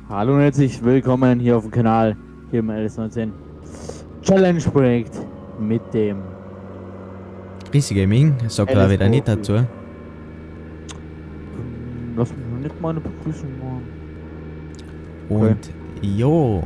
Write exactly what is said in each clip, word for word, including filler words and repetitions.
Hallo und herzlich willkommen hier auf dem Kanal, hier im L S neunzehn Challenge Projekt mit dem Rissi Gaming, sagt da wieder nicht dazu. Hm, Lass mich noch nicht mal eine Begrüßung machen. Okay. Und jo.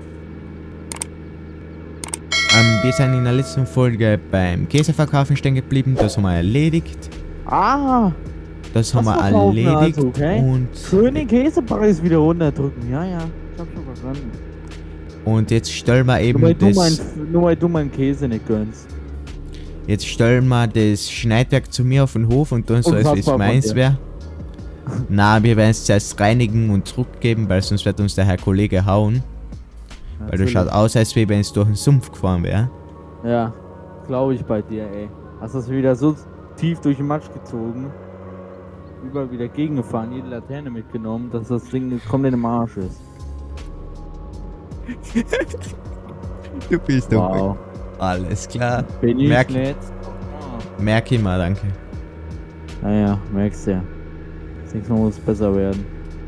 Ähm, wir sind in der letzten Folge beim Käseverkaufen stehen geblieben, das haben wir erledigt. Ah! Das haben was wir verkaufen erledigt also, okay? und, Schön den Käsepreis wieder runterdrücken, ja, ja. Ich hab schon verstanden. und jetzt stellen wir eben Nur weil, du das. mein, nur weil du meinen Käse nicht gönnst. Jetzt stellen wir das Schneidwerk zu mir auf den Hof und tun so, als wenn es Unfassbar von meins dir. wäre. Na, wir werden es zuerst reinigen und zurückgeben, weil sonst wird uns der Herr Kollege hauen. Weil das Natürlich. schaut aus, als wenn es durch den Sumpf gefahren wäre. Ja, glaube ich bei dir, ey. Hast das wieder so tief durch den Matsch gezogen, überall wieder gegengefahren, jede Laterne mitgenommen, dass das Ding komplett im Arsch ist. Du bist Wow. Alles klar. Bin ich Merk, nicht. merk ich mal, danke. Naja, merkst ja. Das nächste Mal muss es besser werden.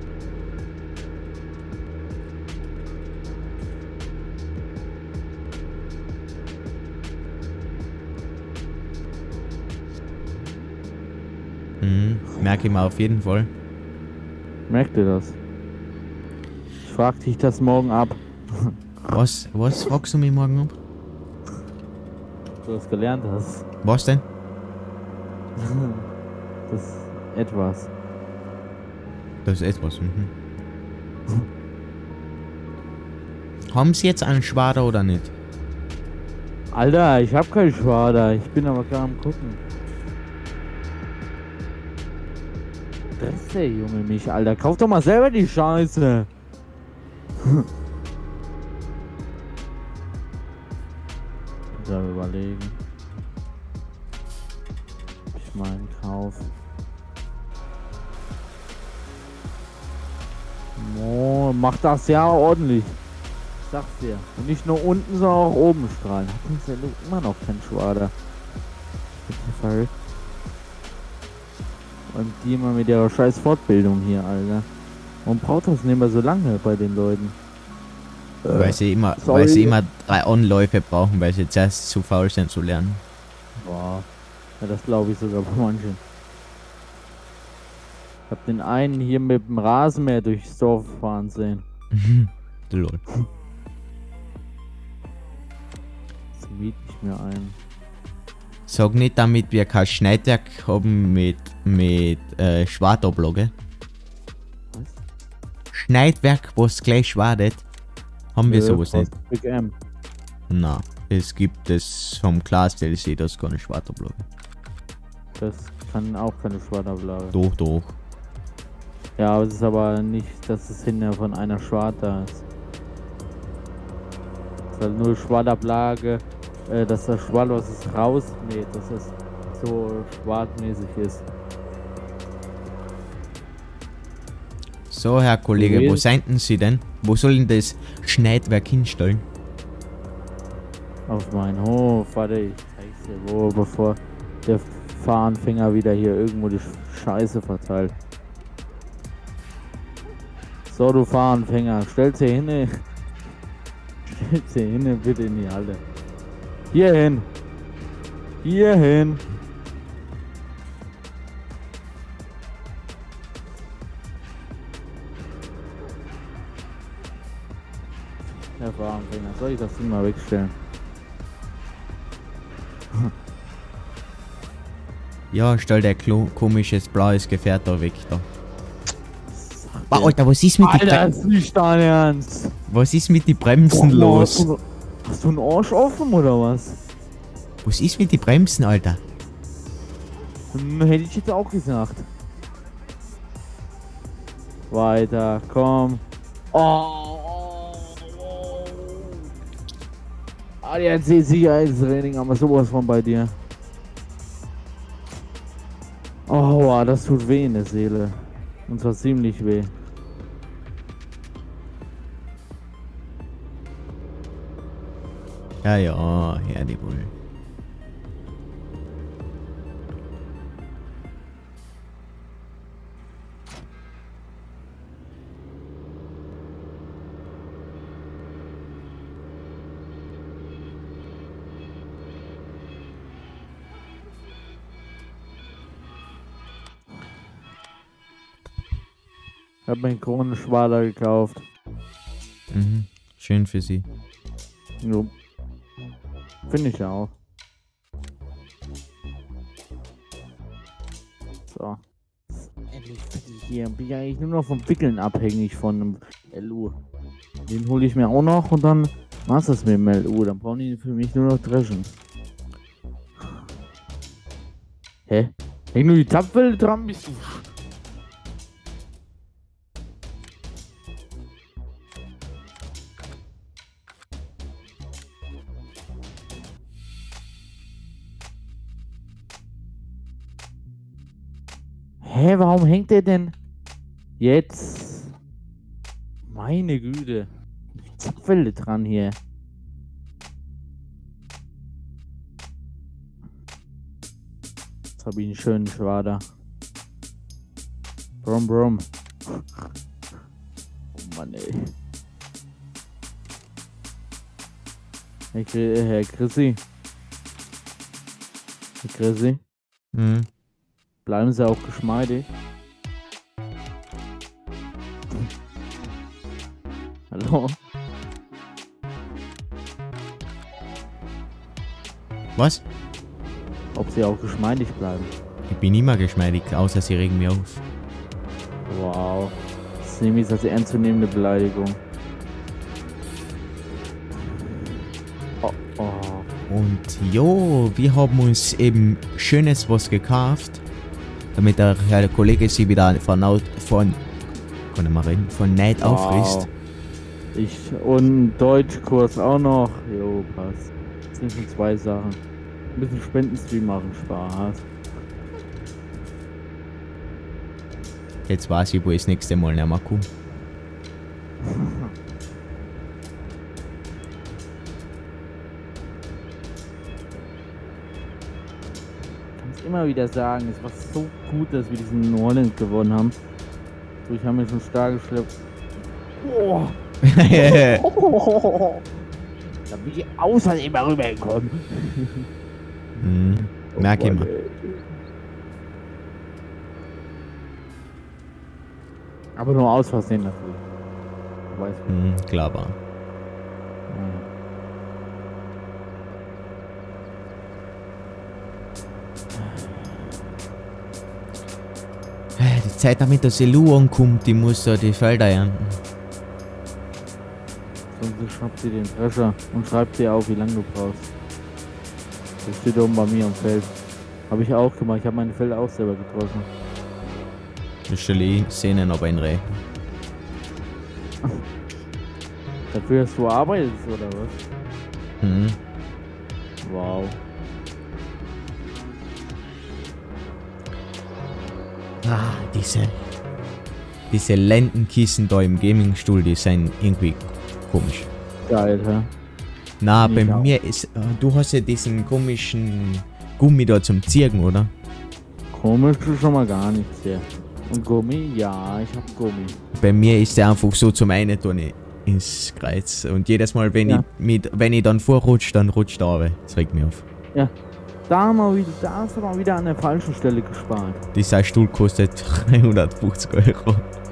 Mhm, merke ich mal auf jeden Fall. Merkt ihr das? Ich frag dich das morgen ab. Was, was fragst du mich morgen ab? Du das gelernt hast. Was denn? Das ist etwas. Das ist etwas. Mhm. Haben sie jetzt einen Schwader oder nicht? Alter, ich hab keinen Schwader. Ich bin aber gerade am gucken. Das ist der Junge mich, Alter. Kauf doch mal selber die Scheiße. Ich soll überlegen. Ob ich mal einen Kauf. Oh, mach das ja ordentlich. Ich sag's dir. Und nicht nur unten, sondern auch oben strahlen. Hat uns ja immer noch kein Schwader. Verrückt. Und die immer mit ihrer scheiß Fortbildung hier, Alter. Warum braucht das denn immer so lange bei den Leuten? Weil sie immer, sorry. weil sie immer drei Anläufe brauchen, weil sie zuerst zu faul sind zu lernen. Boah. Ja, das glaube ich sogar bei manchen. Ich hab den einen hier mit dem Rasenmäher durchs Dorf fahren sehen. Lol. Das miet ich mir ein. Sag nicht, damit wir kein Schneidwerk haben mit, mit äh, Schwartablage. Was? Schneidwerk, was gleich schwadet, haben wir Nö, sowas nicht. kostet Big M. Na, es gibt es vom Glas D L C, das ist keine Schwartablage. Das kann auch keine Schwartablage. Doch, doch. Ja, aber es ist aber nicht, dass es hinter von einer Schwarter ist. Es ist halt nur Schwartablage, äh, dass das Schwart, was es rausmäht, dass es so schwartmäßig ist. So, Herr Kollege, wo Gewesen. sind denn Sie denn? Wo soll denn das Schneidwerk hinstellen? Auf meinen Hof, warte, ich zeig's dir wo, bevor der Fahranfänger wieder hier irgendwo die Scheiße verteilt. So, du Fahranfänger, stell's hier hin, stell's hier hin, bitte in die Halle. Hier hin. Hier hin. Herr Fahranfänger, soll ich das Ding mal wegstellen? Ja, stell der klo komisches blaues Gefährt da weg da. Boah, Alter, was ist mit Alter, die das ist nicht dein Ernst. Was ist mit die Bremsen Boah, los? Hast du, hast du einen Arsch offen oder was? Was ist mit die Bremsen, Alter? Hm, hätte ich jetzt auch gesagt. Weiter, komm. Oh, oh, oh. A D A C Sicherheitstraining, aber sowas von bei dir. Oh, wow, das tut weh in der Seele. Und zwar ziemlich weh. Ja, ja, ja, die wohl. Ich hab mir einen Kronenschwader gekauft. Mhm. Schön für sie. Jo. Finde ich ja auch. So. Endlich fertig hier. Bin ja eigentlich nur noch vom Wickeln abhängig von einem L U. Den hole ich mir auch noch und dann war's das mit dem L U. Dann brauchen die für mich nur noch dreschen. Hä? Hängt nur die Tapfwelle dran, bist du. Hä, warum hängt der denn jetzt? Meine Güte. Die Zapfwelle dran hier. Jetzt habe ich einen schönen Schwader. Brumm, brumm. Oh Mann, ey. Herr, Chri- Herr Chrissy. Herr Chrissy. Mhm. Bleiben Sie auch geschmeidig. Hallo? Was? Ob Sie auch geschmeidig bleiben. Ich bin immer geschmeidig, außer sie regen mich auf. Wow. Das nehme ich als ernstzunehmende Beleidigung. Oh, oh. Und jo, wir haben uns eben schönes was gekauft, damit der Herr Kollege sie wieder von Naut von kann ich mal reden, von Neid Wow. auffrisst. Ich und Deutschkurs auch noch. Jo, passt. Das sind schon zwei Sachen. Ein bisschen Spendenstream machen Spaß. Jetzt weiß ich, wo ich das nächste Mal nicht mehr komme. Kannst immer wieder sagen, es war so gut, dass wir diesen New Holland gewonnen haben. So, ich habe mir schon stark geschleppt. Oh. Da bin ich außer immer rübergekommen. Mhm. Merk ich mal. Aber nur aus Versehen natürlich. Du weißt du. Mhm, klar war. Die Zeit, damit das Elu ankommt, die muss da die Felder ernten. Sonst schnappt sie den Drescher und schreibt dir auf, wie lange du brauchst. Das steht oben bei mir am Feld. Habe ich auch gemacht. Ich habe meine Felder auch selber gedroschen. Das stelle ich sehen, aber in Reh. Dafür, dass du arbeitest, oder was? Mhm. Wow. Ah, diese. Diese Lendenkissen da im Gamingstuhl, die sind irgendwie komisch. Geil, hä? Na, Nicht bei auch. mir ist. Äh, du hast ja diesen komischen Gummi da zum Zirken, oder? Komisch ist schon mal gar nichts hier. Und Gummi? Ja, ich hab Gummi. Bei mir ist der einfach so zum einen tun ins Kreuz. Und jedes Mal, wenn, Ja. ich, mit, wenn ich dann vorrutsche, dann rutscht er runter. Das regt mich auf. Ja. Da haben wir wieder, da hast du mal wieder an der falschen Stelle gespart. Dieser Stuhl kostet dreihundertfünfzig Euro.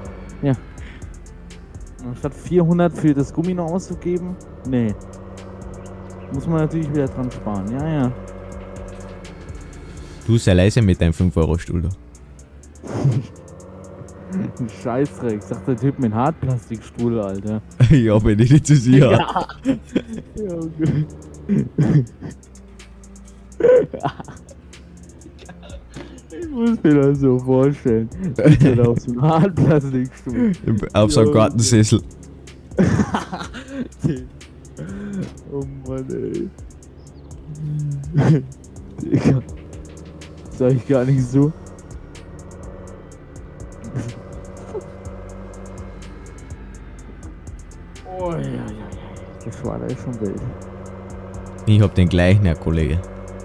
Anstatt vierhundert für das Gummi noch auszugeben? Nee. Muss man natürlich wieder dran sparen. Ja, ja. Du sei leise mit deinem fünf Euro Stuhl da. Ein Scheißdreck. Sagt der Typ mit Hartplastikstuhl, Alter. Ja, bin ich nicht zu sicher. Ja. Ja, okay. Ich muss mir das so vorstellen. Ich bin auf so einem Hartplastikstuhl. Auf so einem Ja. Gartensessel. Oh Mann, ey. Digga. Sag ich gar nicht so. Oh ja, ja, ja. Das war da schon wild. Ich hab den gleichen, Herr Kollege.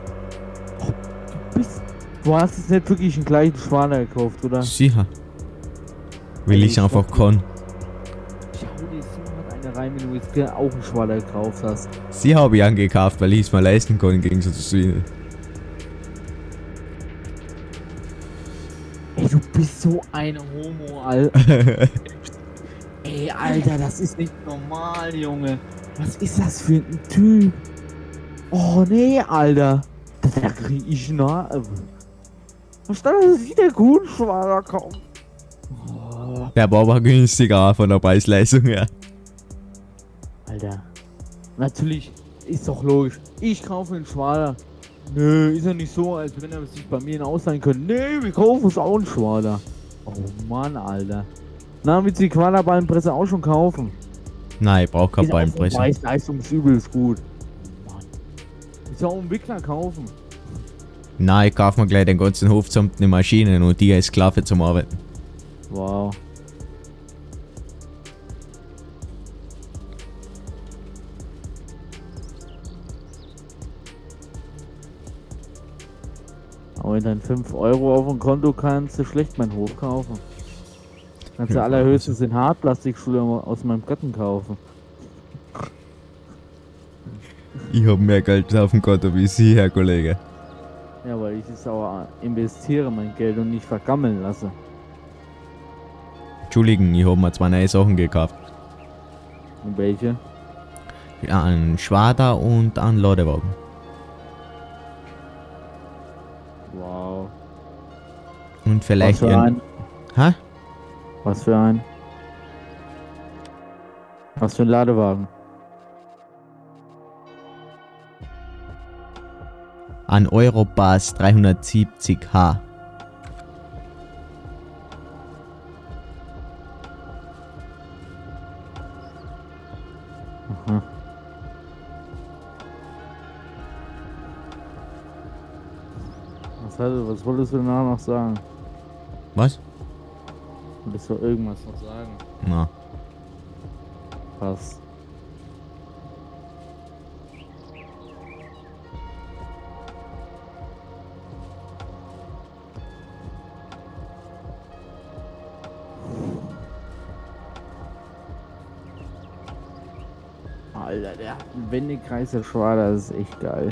Bist, du hast jetzt nicht wirklich einen gleichen Schwaner gekauft, oder? Sicher. Will ich einfach kann. Ich hau dir so eine rein, wenn du jetzt auch einen Schwaner gekauft hast. Sie habe ich angekauft, weil ich es mir leisten kann, im Gegensatz zu Ihnen. Ey, du bist so ein Homo, Alter. Ey, Alter, das ist nicht normal, Junge. Was ist das für ein Typ? Oh, nee, Alter. Da krieg ich Nerven. Verstand, dass ich wieder gut schwanger kaufen. Oh. Der war aber günstiger von der Preisleistung her. Alter. Natürlich, ist doch logisch. Ich kaufe einen Schwader. Nö, ist ja nicht so, als wenn er sich bei mir ausleihen könnte. Nee, wir kaufen uns auch einen Schwader. Oh Mann, Alter. Na, willst du die Quaderballenpresse auch schon kaufen? Nein, ich brauch keine Ballenpresse. Preis-Leistung ist übelst gut. Oh Mann. Ist ja auch einen Wickler kaufen. Nein, ich kauf mir gleich den ganzen Hof samt den Maschinen und die als Sklave zum Arbeiten. Wow. Aber wenn dann fünf Euro auf dem Konto kannst du schlecht meinen Hof kaufen. Kannst du Ja, allerhöchstens den Hartplastikstuhl aus meinem Garten kaufen. Ich hab mehr Geld auf dem Konto wie Sie, Herr Kollege. Ja, weil ich es auch investiere, mein Geld, und nicht vergammeln lasse. Entschuldigen, ich hab mir zwei neue Sachen gekauft. Und welche? Ja, einen Schwader und einen Ladewagen. Wow. Und vielleicht Was für ein... ein? Hä? Was für ein? Was für ein Ladewagen? Ein Eurobus dreihundertsiebzig H. Aha. Was, hat, was wolltest du danach noch sagen? Was? Wolltest du irgendwas noch sagen? Na. Was? Alter, der hat einen Wendekreis, der Schwader, das ist echt geil.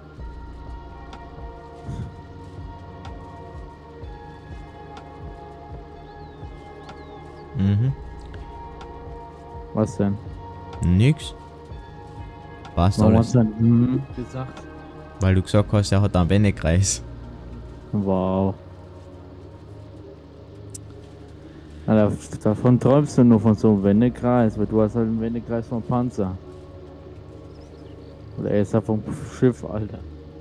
Mhm. Was denn? Nix. Passt Warum alles. hast du denn hm gesagt? Weil du gesagt hast, er hat einen Wendekreis. Wow. Alter, davon träumst du nur von so einem Wendekreis, weil du hast halt einen Wendekreis vom Panzer. Oder er ist ja vom Schiff, Alter.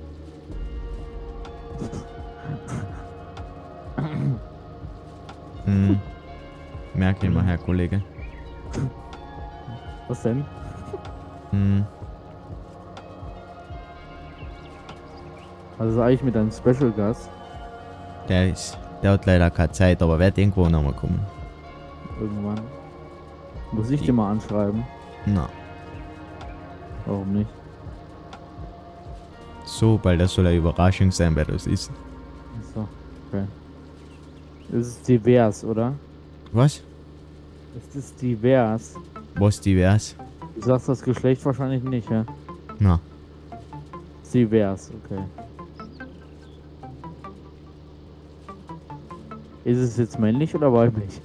Hm. Merk ihn mal, Herr Kollege. Was denn? Hm. Was ist eigentlich mit deinem Special Gast? Der ist... Der hat leider keine Zeit, aber wird irgendwo nochmal kommen. Irgendwann. Muss ich dir mal anschreiben? Na. Warum nicht? So, weil das soll eine Überraschung sein, wer das ist. Achso, okay. Das ist divers, oder? Was? Das ist divers. Was divers? Du sagst das Geschlecht wahrscheinlich nicht, ja? Na. Divers, okay. Ist es jetzt männlich oder weiblich?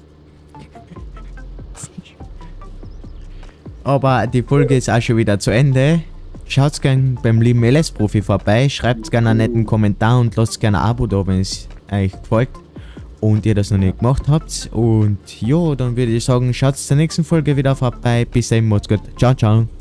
Aber die Folge ist auch schon wieder zu Ende. Schaut gerne beim lieben L S-Profi vorbei. Schreibt gerne einen netten Kommentar und lasst gerne ein Abo da, wenn es euch gefällt und ihr das noch nicht gemacht habt. Und ja, dann würde ich sagen, schaut zur nächsten Folge wieder vorbei. Bis dahin, macht's gut. Ciao, ciao.